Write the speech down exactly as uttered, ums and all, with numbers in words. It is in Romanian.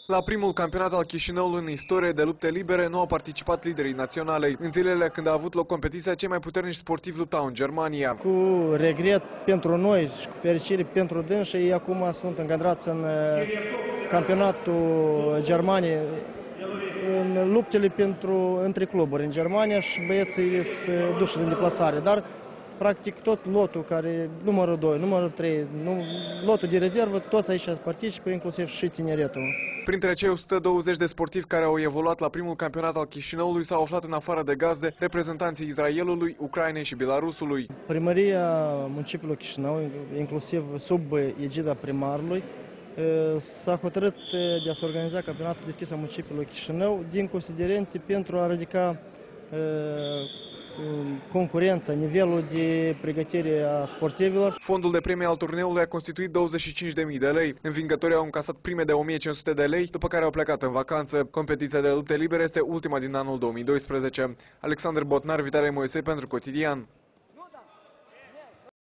La primul campionat al Chișinăului în istorie de lupte libere nu au participat liderii naționalei. În zilele când a avut loc competiția, cei mai puternici sportivi luptau în Germania. Cu regret pentru noi și cu fericire pentru dânsii, ei acum sunt încadrați în campionatul Germaniei, în luptele pentru, între cluburi în Germania și băieții sunt duși în deplasare. Dar practic tot lotul care, numărul doi, numărul trei, nu, lotul de rezervă, toți aici participă, inclusiv și tineretul. Printre cei o sută douăzeci de sportivi care au evoluat la primul campionat al Chișinăului s-au aflat în afară de gazde reprezentanții Israelului, Ucrainei și Belarusului. Primăria municipiului Chișinău, inclusiv sub egida primarului, s-a hotărât de a se organiza campionatul deschis al municipiului Chișinău din considerente pentru a ridica concurența, nivelul de pregătire a sportivilor. Fondul de premie al turneului a constituit douăzeci și cinci de mii de lei. Învingătorii au încasat prime de o mie cinci sute de lei, după care au plecat în vacanță. Competiția de lupte libere este ultima din anul două mii doisprezece. Alexander Botnar, Vitalie Moisei pentru Cotidian.